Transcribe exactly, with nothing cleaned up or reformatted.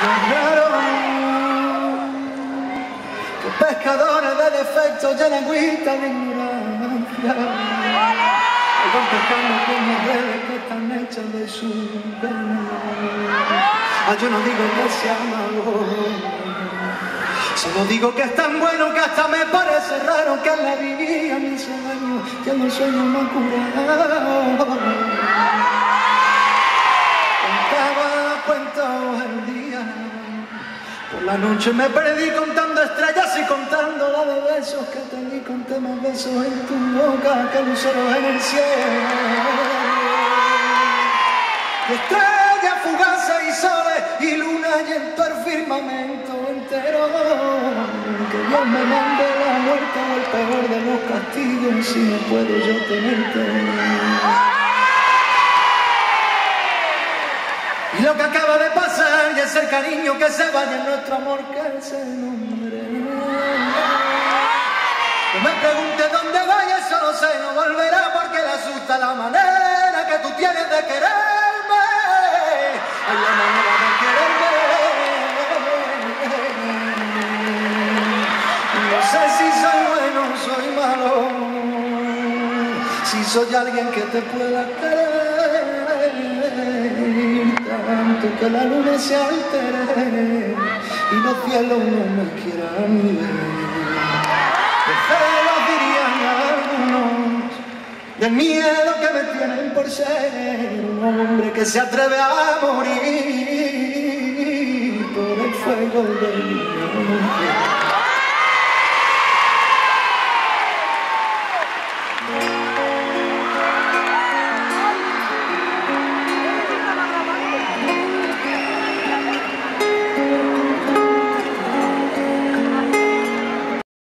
Pescadores de defectos llena agüita de ignorancia. Van pescando como redes que están hechas de su veneno. Ah, yo no digo que sea malo, solo digo que es tan bueno que hasta me parece raro que la vivía mis sueños, que el sueño me ha curado. Contaba cuentos el día, por la noche me perdí contando estrellas y contando la de besos que te di, conté más besos en tu boca que luceros en el cielo. Y estrellas fugaces y soles y lunas y en todo el firmamento entero. Que Dios me mande la muerte o el peor de los castigos si no puedo yo tenerte. Y lo que acaba de pasar y es el cariño que se vaya en nuestro amor que se nombre. No me preguntes dónde vaya, eso no sé, no volverá porque le asusta la manera que tú tienes de quererme. Ay, la manera de quererme. No sé si soy bueno o soy malo, si soy alguien que te pueda querer tanto que la luna se altere y los cielos no me quieran ver. De celos dirían algunos, del miedo que me tienen por ser un hombre que se atreve a morir por el fuego del amor.